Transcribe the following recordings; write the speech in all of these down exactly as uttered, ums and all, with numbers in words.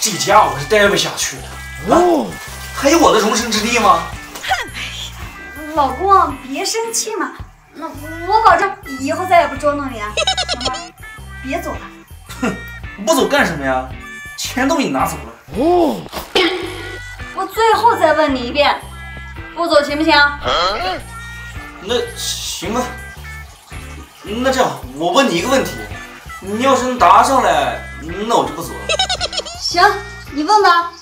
这家我是待不下去了。哦，还有我的容身之地吗？ 老公，别生气嘛。那我保证以后再也不捉弄你了。小花，别走了。 哼，不走干什么呀？钱都给你拿走了。哦。 我最后再问你一遍，不走行不行？ 那行吧。那这样，我问你一个问题，你要是能答上来，那我就不走了。 行，你问吧。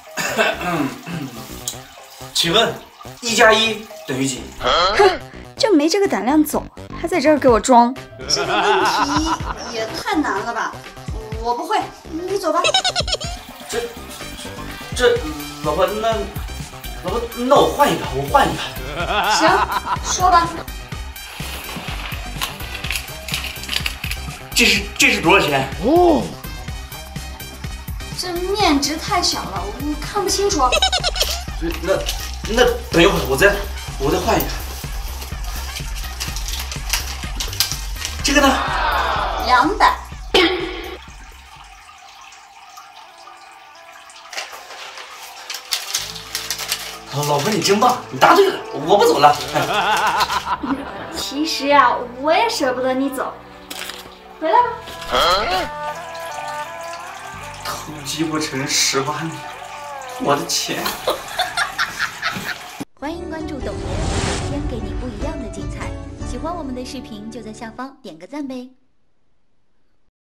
请问，一加一等于几？ 哼，就没这个胆量走，还在这儿给我装。这个问题也太难了吧？我不会，你走吧。 这这，老婆，那老婆，那我换一个，我换一个。 行，说吧。 这是这是多少钱？哦， 这面值太小了，我看不清楚。 那那等一会儿，我再我再换一个。这个呢？ 两百。 老婆，你真棒，你答对了，我不走了。 其实呀、啊，我也舍不得你走，回来吧。 偷鸡不成蚀把米，我的钱。 欢迎关注董爷，每天给你不一样的精彩。喜欢我们的视频就在下方点个赞呗。